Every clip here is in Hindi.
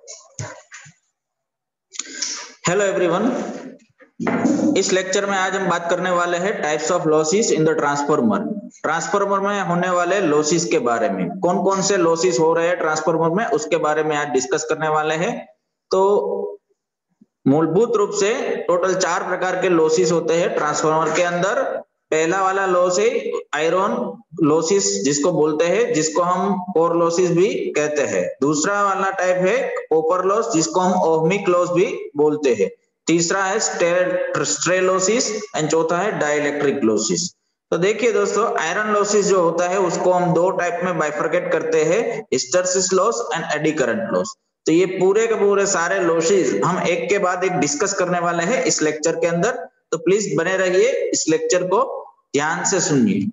हेलो एवरीवन, इस लेक्चर में आज हम बात करने वाले हैं types of losses in the transformer. Transformer में होने वाले लॉसेस के बारे में, कौन कौन से लॉसेस हो रहे हैं ट्रांसफार्मर में, उसके बारे में आज डिस्कस करने वाले हैं। तो मूलभूत रूप से टोटल 4 प्रकार के लॉसेस होते हैं ट्रांसफार्मर के अंदर। पहला वाला लॉस है आयरन लॉसेस, जिसको बोलते हैं, जिसको हम कोर लॉसेस भी कहते हैं। दूसरा वाला टाइप है कॉपर लॉस, जिसको हम ओहमिक लॉस भी बोलते हैं। तीसरा है स्ट्रे लॉसेस एंड चौथा है डाइलेक्ट्रिक लॉसेस। तो देखिए दोस्तों, आयरन लॉसेस जो होता है उसको हम 2 टाइप में बाइफरकेट करते हैं, hysteresis loss and eddy current loss. तो ये पूरे के पूरे सारे लॉसेस हम एक के बाद एक डिस्कस करने वाले हैं इस लेक्चर के अंदर। तो प्लीज बने रहिए, इस लेक्चर को ध्यान से सुनिए।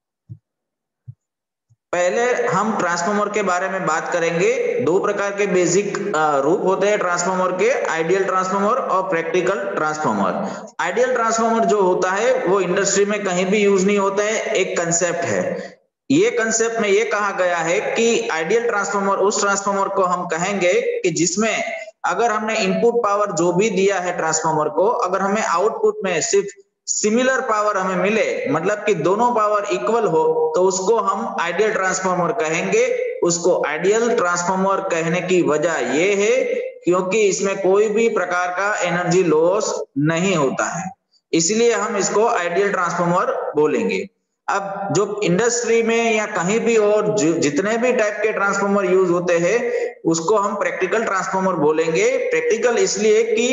पहले हम ट्रांसफार्मर के बारे में बात करेंगे। 2 प्रकार के बेसिक रूप होते हैं ट्रांसफार्मर के, आइडियल ट्रांसफार्मर और प्रैक्टिकल ट्रांसफार्मर। आइडियल ट्रांसफार्मर जो होता है वो इंडस्ट्री में कहीं भी यूज नहीं होता है, एक कंसेप्ट है। ये कंसेप्ट में ये कहा गया है कि आइडियल ट्रांसफार्मर उस ट्रांसफार्मर को हम कहेंगे कि जिसमें अगर हमने इनपुट पावर जो भी दिया है ट्रांसफार्मर को, अगर हमें आउटपुट में सिर्फ सिमिलर पावर हमें मिले, मतलब कि दोनों पावर इक्वल हो, तो उसको हम आइडियल ट्रांसफार्मर कहेंगे। उसको आइडियल ट्रांसफार्मर कहने की वजह ये है क्योंकि इसमें कोई भी प्रकार का एनर्जी लॉस नहीं होता है, इसलिए हम इसको आइडियल ट्रांसफार्मर बोलेंगे। अब जो इंडस्ट्री में या कहीं भी और जितने भी टाइप के ट्रांसफार्मर यूज होते हैं उसको हम प्रैक्टिकल ट्रांसफार्मर बोलेंगे। प्रैक्टिकल इसलिए कि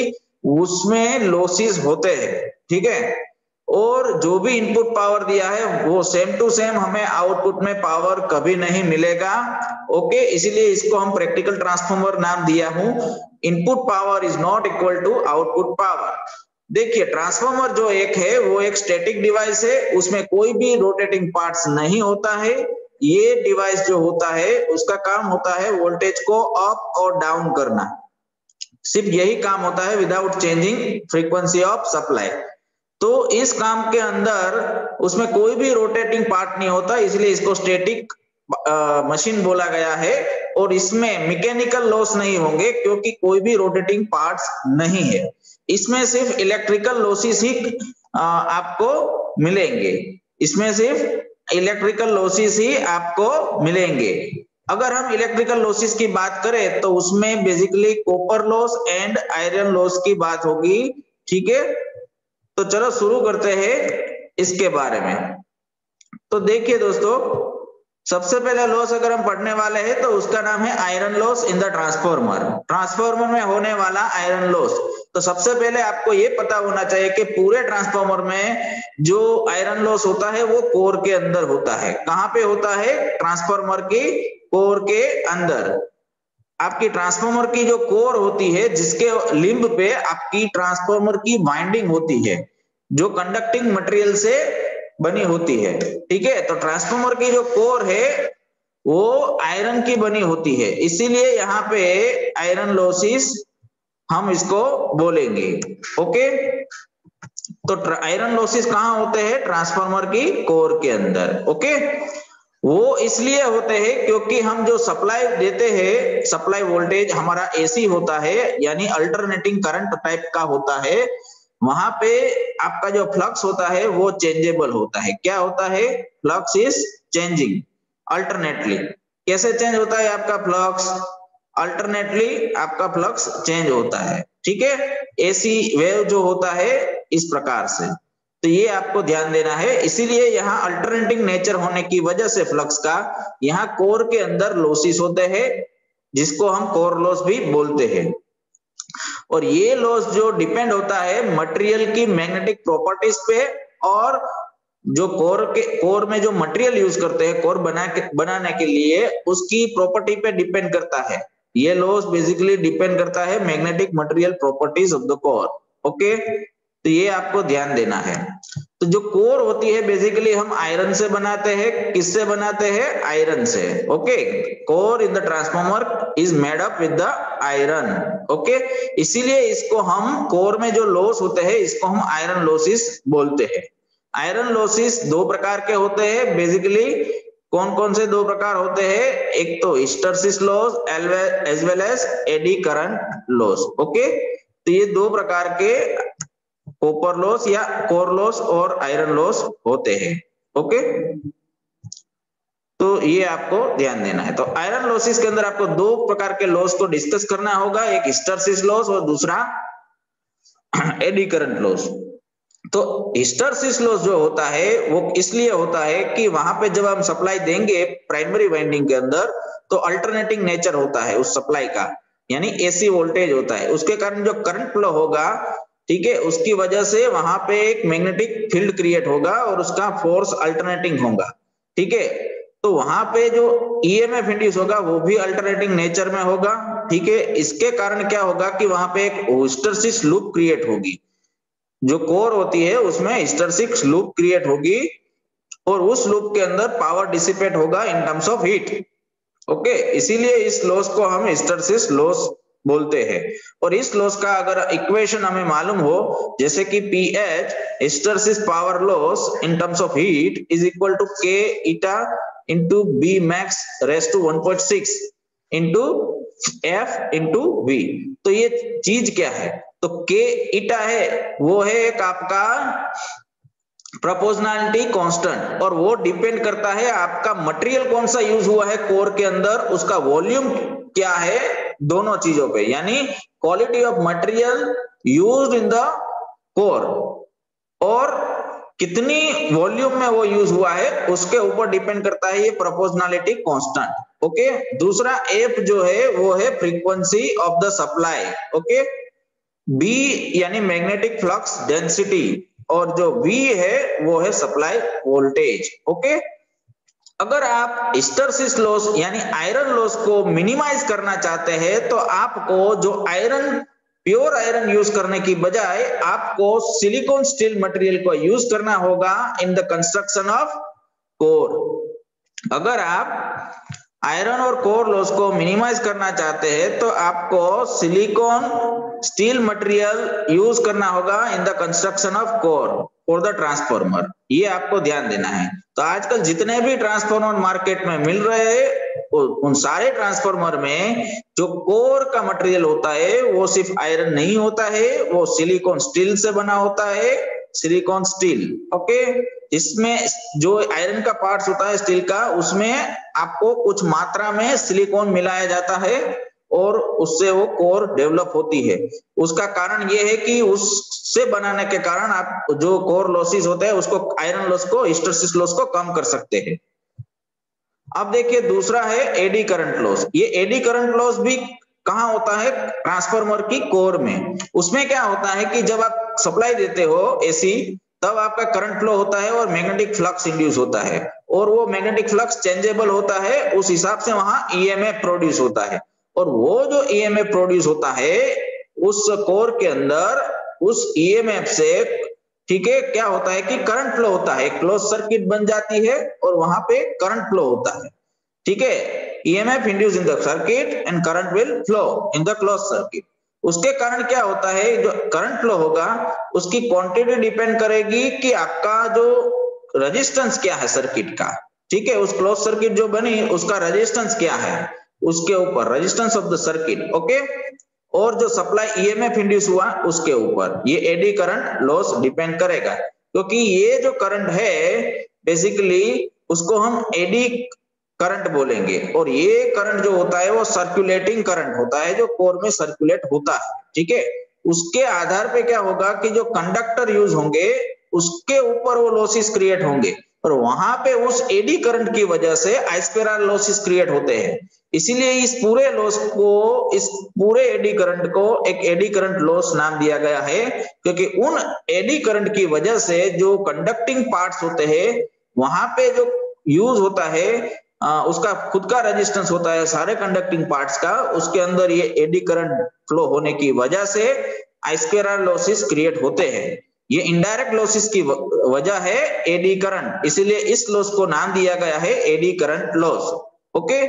उसमें लॉसेस होते हैं, ठीक है, और जो भी इनपुट पावर दिया है वो सेम टू सेम हमें आउटपुट में पावर कभी नहीं मिलेगा। ओके, इसीलिए इसको हम प्रैक्टिकल ट्रांसफार्मर नाम दिया हूं। Input power is not equal to output power. देखिए, ट्रांसफार्मर जो एक है वो एक स्टैटिक डिवाइस है, उसमें कोई भी रोटेटिंग पार्ट्स नहीं होता है। ये डिवाइस जो होता है उसका काम होता है वोल्टेज को अप और डाउन करना, सिर्फ यही काम होता है, without changing frequency of supply. तो इस काम के अंदर उसमें कोई भी रोटेटिंग पार्ट नहीं होता, इसलिए इसको स्टैटिक मशीन बोला गया है। और इसमें मैकेनिकल लॉस नहीं होंगे क्योंकि कोई भी रोटेटिंग पार्ट्स नहीं है। इसमें सिर्फ इलेक्ट्रिकल लॉसेस ही आपको मिलेंगे, इसमें सिर्फ इलेक्ट्रिकल लॉसेस ही आपको मिलेंगे। अगर हम इलेक्ट्रिकल लॉसेस की बात करें तो उसमें basically copper loss and iron loss की बात होगी, ठीक है। तो चलो शुरू करते हैं इसके बारे में। तो देखिए दोस्तों, सबसे पहले लॉस अगर हम पढ़ने वाले हैं तो उसका नाम है iron loss in the transformer. Transformer में होने वाला आयरन लॉस। तो सबसे पहले आपको ये पता होना चाहिए कि पूरे ट्रांसफार्मर में जो आयरन लॉस होता है वो कोर के अंदर होता है। कहां पे होता है? ट्रांसफार्मर की कोर के अंदर। आपकी ट्रांसफार्मर की जो कोर होती है, जिसके लिंब पे आपकी ट्रांसफार्मर की वाइंडिंग होती है, जो कंडक्टिंग मटेरियल से बनी होती है, ठीक है। तो ट्रांसफार्मर की जो कोर है वो आयरन की बनी होती है, इसीलिए यहाँ पे आयरन लॉसेस हम इसको बोलेंगे। ओके, तो आयरन लॉसेस कहाँ होते हैं? ट्रांसफार्मर की कोर के अंदर। ओके, वो इसलिए होते हैं क्योंकि हम जो सप्लाई देते हैं, सप्लाई वोल्टेज हमारा एसी होता है, यानी अल्टरनेटिंग करंट टाइप का होता है। वहां पे आपका जो फ्लक्स होता है वो चेंजेबल होता है। क्या होता है? Flux is changing alternately. कैसे चेंज होता है आपका फ्लक्स? अल्टरनेटली आपका फ्लक्स चेंज होता है, ठीक है। एसी वेव जो होता है इस प्रकार से, तो ये आपको ध्यान देना है। इसीलिए यहाँ अल्टरनेटिंग नेचर होने की वजह से फ्लक्स का यहाँ कोर के अंदर लॉसेस होते हैं, जिसको हम कोर लॉस भी बोलते हैं। और ये लॉस जो डिपेंड होता है मटेरियल की मैग्नेटिक प्रॉपर्टीज पे, और जो कोर में जो मटेरियल यूज करते हैं कोर बनाने के लिए, उसकी प्रॉपर्टी पे डिपेंड करता है। ये लॉस बेसिकली डिपेंड करता है magnetic material properties of the core. Okay, तो ये आपको ध्यान देना है। तो जो कोर होती है बेसिकली हम आयरन से बनाते हैं। किससे बनाते हैं? आयरन से। Okay, core in the transformer is made up with the iron. Okay, इसीलिए इसको हम कोर में जो लॉस होते हैं इसको हम आयरन लॉसेस बोलते हैं। आयरन लॉसेस 2 प्रकार के होते हैं बेसिकली। कौन कौन से दो प्रकार होते हैं? एक तो hysteresis loss as well as eddy current loss. Okay, तो ये दो प्रकार के कॉपर लॉस या कोर लॉस और आयरन लॉस होते हैं। ओके, तो ये आपको ध्यान देना है। तो आयरन लॉसेस के अंदर आपको दो प्रकार के लॉस को डिस्कस करना होगा, एक हिस्टैरिसीस लॉस और दूसरा एडी करंट लॉस। तो हिस्टैरिसीस लॉस जो होता है वो इसलिए होता है कि वहां पे जब हम सप्लाई देंगे प्राइमरी वाइंडिंग के अंदर, तो अल्टरनेटिंग नेचर होता है उस सप्लाई का, यानी एसी वोल्टेज होता है, उसके कारण जो करंट फ्लो होगा, ठीक है, उसकी वजह से वहां पे एक मैग्नेटिक फील्ड क्रिएट होगा और उसका फोर्स अल्टरनेटिंग होगा। ठीक है, तो वहां पे जो ईएमएफ इंड्यूस होगा वो भी अल्टरनेटिंग नेचर में होगा। ठीक है, इसके कारण क्या होगा कि वहां पे एक हिस्टैरिसीस लूप क्रिएट होगी, जो कोर होती है उसमें हिस्टैरिसीस लूप क्रिएट होगी और उस लूप के अंदर पावर डिसिपेट होगा in terms of heat. Okay, इसीलिए इस लॉस को हम हिस्टैरिसीस लॉस बोलते हैं। और इस लॉस का अगर इक्वेशन हमें मालूम हो, जैसे कि PH hysteresis power loss in terms of heat is equal to K eta into B max raise to 1.6 into F into V. तो ये चीज क्या है? तो के ईटा है वो है एक आपका प्रोपोर्शनैलिटी कांस्टेंट, और वो डिपेंड करता है आपका मटेरियल कौन सा यूज हुआ है कोर के अंदर, उसका वॉल्यूम क्या है, दोनों चीजों पे, यानी quality of material used in the core और कितनी वॉल्यूम में वो यूज हुआ है उसके ऊपर डिपेंड करता है ये प्रोपोर्शनैलिटी कांस्टेंट। ओके, दूसरा एफ जो है वो है frequency of the supply. Okay, B यानी मैग्नेटिक फ्लक्स डेंसिटी, और जो V है वो है सप्लाई वोल्टेज। ओके, अगर आप हिस्टैरिसीस लॉस यानी आयरन लॉस को मिनिमाइज करना चाहते हैं तो आपको जो आयरन प्योर आयरन यूज करने की बजाय आपको सिलिकॉन स्टील मटेरियल को यूज करना होगा in the construction of core. अगर आप आयरन और कोर लॉस को मिनिमाइज करना चाहते हैं तो आपको सिलिकॉन स्टील मटेरियल यूज करना होगा in the construction of core for the transformer. ये आपको ध्यान देना है। तो आजकल जितने भी ट्रांसफॉर्मर मार्केट में मिल रहे हैं उन सारे ट्रांसफॉर्मर में जो कोर का मटेरियल होता है वो सिर्फ आयरन नहीं होता है, वो सिलिकॉन स्टील से बना होता है, सिलिकॉन स्टील। ओके, इसमें जो आयरन का पार्ट्स होता है स्टील का, उसमें आपको कुछ मात्रा में सिलिकॉन मिलाया जाता है और उससे वो कोर डेवलप होती है। उसका कारण ये है कि उससे बनाने के कारण आप जो कोर लॉसेस होते हैं उसको, आयरन लॉस को, हिस्टैरिसीस लॉस को कम कर सकते हैं। अब देखिए दूसरा है एडी करंट लॉस। ये एडी करंट लॉस भी कहाँ होता है? ट्रांसफार्मर की कोर में। उसमें क्या होता है कि जब आप सप्लाई देते हो एसी, तब आपका करंट फ्लो होता है और मैग्नेटिक फ्लक्स इंड्यूस होता है, और वो मैग्नेटिक फ्लक्स चेंजेबल होता है, उस हिसाब से वहां ईएमएफ प्रोड्यूस होता है। और वो जो ईएमएफ प्रोड्यूस होता है उस कोर के अंदर, उस ईएमएफ से, ठीक है, क्या होता है कि करंट फ्लो होता है, क्लोज सर्किट बन जाती है और वहां पे करंट फ्लो होता है। ठीक है, EMF induce in the circuit and current will flow in the close circuit. उसके कारण क्या होता है, जो करंट फ्लो होगा उसकी क्वांटिटी डिपेंड करेगी कि आपका जो रेजिस्टेंस क्या है सर्किट का। ठीक है, उस क्लोज सर्किट जो बनी उसका रेजिस्टेंस क्या है, उसके ऊपर, resistance of the circuit. Okay, और जो सप्लाई ईएमएफ इंड्यूस हुआ उसके ऊपर ये एडी करंट लॉस डिपेंड करेगा। क्योंकि ये जो करंट है बेसिकली उसको हम एडी करंट बोलेंगे, और ये करंट जो होता है वो सर्कुलेटिंग करंट होता है जो कोर में सर्कुलेट होता है। ठीक है, उसके आधार पे क्या होगा कि जो कंडक्टर यूज होंगे उसके ऊपर वो लॉसेस क्रिएट होंगे, और वहां पे उस एडी करंट की वजह से आइस्क्वेयर लॉसेस क्रिएट होते हैं। इसीलिए इस पूरे लॉस को, इस पूरे एडी करंट को एक एडी करंट लॉस नाम दिया गया है, क्योंकि उन एडी करंट की वजह से जो कंडक्टिंग पार्ट्स होते हैं वहां पे जो यूज होता है उसका खुद का रेजिस्टेंस होता है सारे कंडक्टिंग पार्ट्स का, उसके अंदर ये एडी करंट फ्लो होने की वजह से आइस्क्वेयर लॉसेस क्रिएट होते हैं। ये इनडायरेक्ट लॉसेस की वजह है एडी करंट, इसीलिए इस लॉस को नाम दिया गया है एडी करंट लॉस। ओके,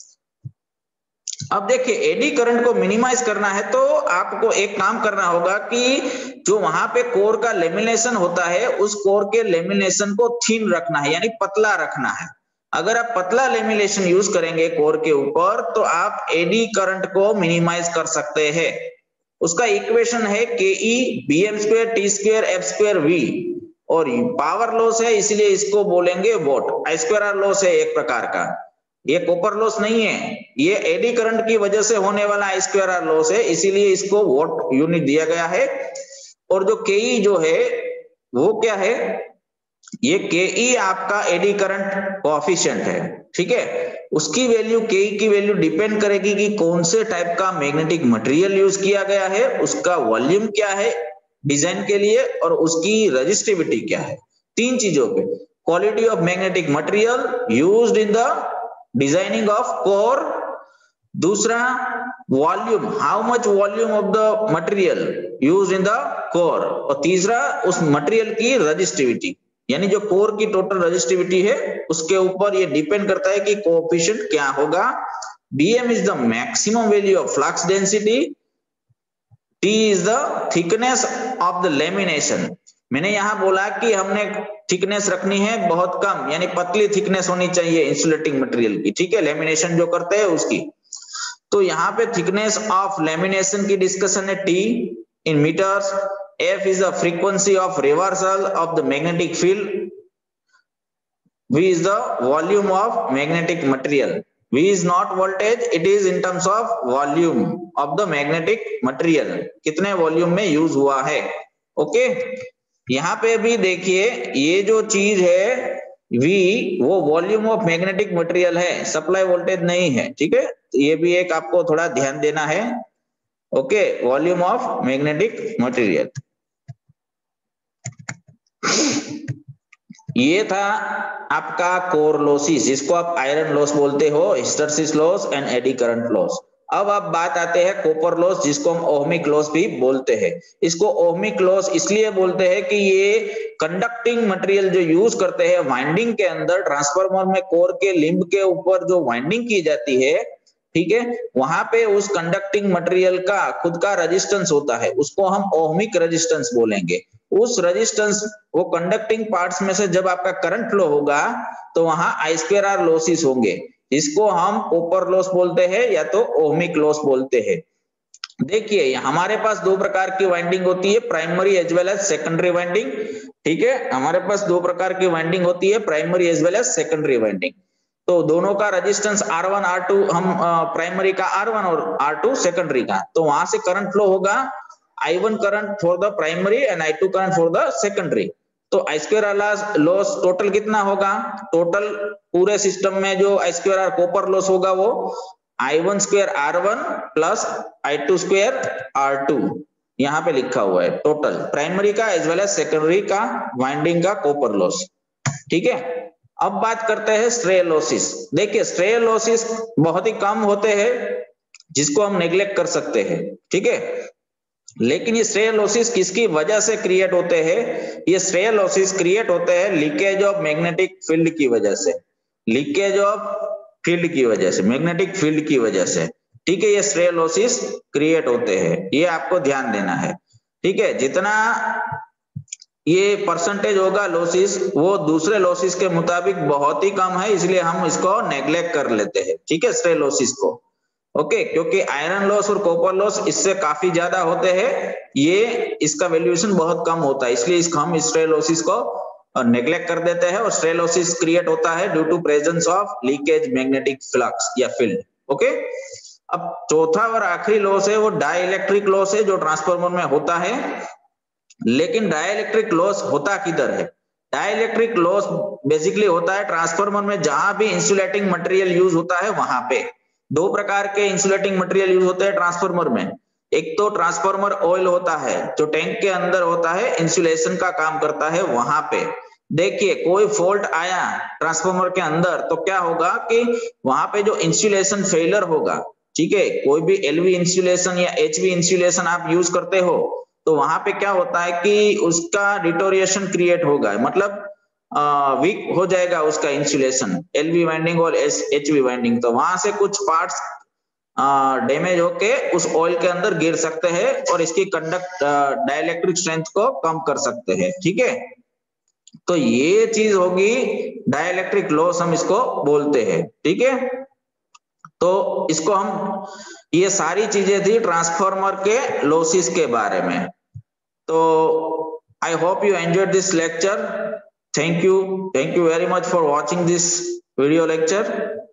अब देखिए एडी करंट को मिनिमाइज करना है तो आपको एक काम करना होगा कि जो वहां पे कोर का लेमिनेशन होता है उस कोर के लेमिनेशन को थीन रखना है, यानी पतला रखना है। अगर आप पतला लेमिनेशन यूज करेंगे कोर के ऊपर तो आप एडी करंट को मिनिमाइज कर सकते हैं। उसका इक्वेशन है KE BM square T square F square V, और पावर लॉस है इसलिए इसको बोलेंगे watt. I square R loss है एक प्रकार का, ये कॉपर लॉस नहीं है, ये एडी करंट की वजह से होने वाला I स्क्वायर R लॉस है, इसीलिए इसको वॉट यूनिट दिया गया है। और जो KE जो है वो क्या है, ये KE आपका एडी करंट कोएफिशिएंट है, ठीक है। उसकी वैल्यू KE की वैल्यू डिपेंड करेगी कि कौन से टाइप का मैग्नेटिक मटेरियल यूज किया गया है, उसका वॉल्यूम क्या है डिजाइन के लिए, और उसकी रेजिस्टिविटी क्या है। तीन चीजों पे, quality of magnetic material used in the designing of core, दूसरा volume, how much volume of the material used in the core, और तीसरा उस मटेरियल की रेजिस्टिविटी, यानी जो कोर की टोटल रेजिस्टिविटी है उसके ऊपर ये डिपेंड करता है कि कोएफिशिएंट क्या होगा। Bm is the maximum value of flux density, T is the thickness of the lamination. मैंने यहां बोला कि हमने थिकनेस रखनी है बहुत कम, यानी पतली थिकनेस होनी चाहिए इंसुलेटिंग मटेरियल की, ठीक है, लेमिनेशन जो करते हैं उसकी। तो यहाँ पे थिकनेस ऑफ लेमिनेशन की डिस्कशन है T in meters, F is the frequency of reversal of the magnetic field, V is the volume of magnetic material, V is not voltage, it is in terms of volume of the magnetic material, कितने वॉल्यूम में यूज हुआ है। ओके, यहाँ पे भी देखिए ये जो चीज है V वो वॉल्यूम ऑफ मैग्नेटिक मटेरियल है, सप्लाई वोल्टेज नहीं है, ठीक है, ये भी एक आपको थोड़ा ध्यान देना है। Okay, volume of magnetic material. ये था आपका कोर लॉसेस, जिसको आप आयरन लॉस बोलते हो, hysteresis loss and eddy current loss. अब आप बात आते हैं कॉपर लॉस, जिसको हम ओहमिक लॉस भी बोलते हैं। इसको ओहमिक लॉस इसलिए बोलते हैं कि ये कंडक्टिंग मटेरियल जो यूज करते हैं वाइंडिंग के अंदर, ट्रांसफार्मर में कोर के लिंब के ऊपर जो वाइंडिंग की जाती है, ठीक है, वहां पे उस कंडक्टिंग मटेरियल का खुद का रेजिस्टेंस होता है, उसको हम ओहमिक रेजिस्टेंस बोलेंगे। उस रेजिस्टेंस, वो कंडक्टिंग पार्ट्स में से जब आपका करंट फ्लो होगा तो वहां I स्क्वायर R लॉसेस होंगे, इसको हम कॉपर लॉस बोलते हैं या तो ओहमिक लॉस बोलते हैं। देखिए हमारे पास दो प्रकार की वाइंडिंग होती है, primary as well as secondary winding, ठीक है, हमारे पास दो प्रकार की वाइंडिंग होती है, primary as well as secondary winding. तो दोनों का रेजिस्टेंस R1 R2, हम प्राइमरी का R1 और R2 सेकेंडरी का, तो वहां से करंट फ्लो होगा I1 current for the primary and I2 current for the secondary. तो I square R loss total कितना होगा, टोटल पूरे सिस्टम में जो I square R copper loss होगा वो I1 square R1 plus I2 square R2, यहाँ पे लिखा हुआ है टोटल प्राइमरी का एज वेल एज सेकेंडरी का वाइंडिंग का कॉपर लॉस, ठीक है। अब बात करते हैं स्ट्रे लॉसेस। देखिए स्ट्रे लॉसेस बहुत ही कम होते हैं, जिसको हम नेग्लेक्ट कर सकते हैं, ठीक है, लेकिन ये स्ट्रे लॉसेस किसकी वजह से क्रिएट होते हैं, ये स्ट्रे लॉसेस क्रिएट होते हैं लीकेज ऑफ मैग्नेटिक फील्ड की वजह से, लीकेज ऑफ फील्ड की वजह से, मैग्नेटिक फील्ड की वजह से, ठीक है, ये स्ट्रे लॉसेस क्रिएट होते हैं, ये आपको ध्यान देना है, ठीक है। जितना ये परसेंटेज होगा लॉसेस, वो दूसरे लॉसेस के मुताबिक बहुत ही कम है, इसलिए हम इसको नेग्लेक्ट कर लेते हैं, ठीक है, स्ट्रे लॉसेस को। ओके, क्योंकि आयरन लॉस और कॉपर लॉस इससे काफी ज्यादा होते हैं, ये इसका वैल्यूएशन बहुत कम होता है, इसलिए हम स्ट्रे लॉसेस को नेग्लेक्ट कर देते हैं। और स्ट्रे लॉसेस क्रिएट होता है due to presence of leakage magnetic flux या फील्ड। ओके, अब चौथा और आखिरी लॉस है वो डाइइलेक्ट्रिक लॉस है, जो ट्रांसफार्मर में होता है। लेकिन डाइइलेक्ट्रिक लॉस होता किधर है, डाइइलेक्ट्रिक लॉस बेसिकली होता है ट्रांसफार्मर में जहां भी इंसुलेटिंग मटेरियल यूज होता है वहां पे। दो प्रकार के इंसुलेटिंग मटेरियल यूज होते हैं ट्रांसफार्मर में, एक तो ट्रांसफार्मर ऑयल होता है जो टैंक के अंदर होता है, इंसुलेशन का काम करता है वहां पे। देखिए कोई फॉल्ट आया ट्रांसफार्मर के अंदर तो क्या होगा कि वहां पे जो इंसुलेशन फेलियर होगा, ठीक है, कोई भी एलवी इंसुलेशन या एचवी इंसुलेशन आप यूज करते हो तो वहां पे क्या होता है कि उसका डिटोरिएशन क्रिएट होगा, मतलब वीक हो जाएगा उसका इंसुलेशन, एलवी वाइंडिंग और एचवी वाइंडिंग, तो वहां से कुछ पार्ट्स डैमेज होके उस ऑयल के अंदर गिर सकते हैं और इसकी कंडक्ट डाइइलेक्ट्रिक स्ट्रेंथ को कम कर सकते हैं, ठीक है। तो ये चीज होगी डाइलेक्ट्रिक लॉस, हम इसको बोलते हैं। ठीक है, तो इसको हम, ये सारी चीजें थी ट्रांसफार्मर के लॉसेस के बारे में। तो I hope you enjoyed this lecture. Thank you very much for watching this video lecture.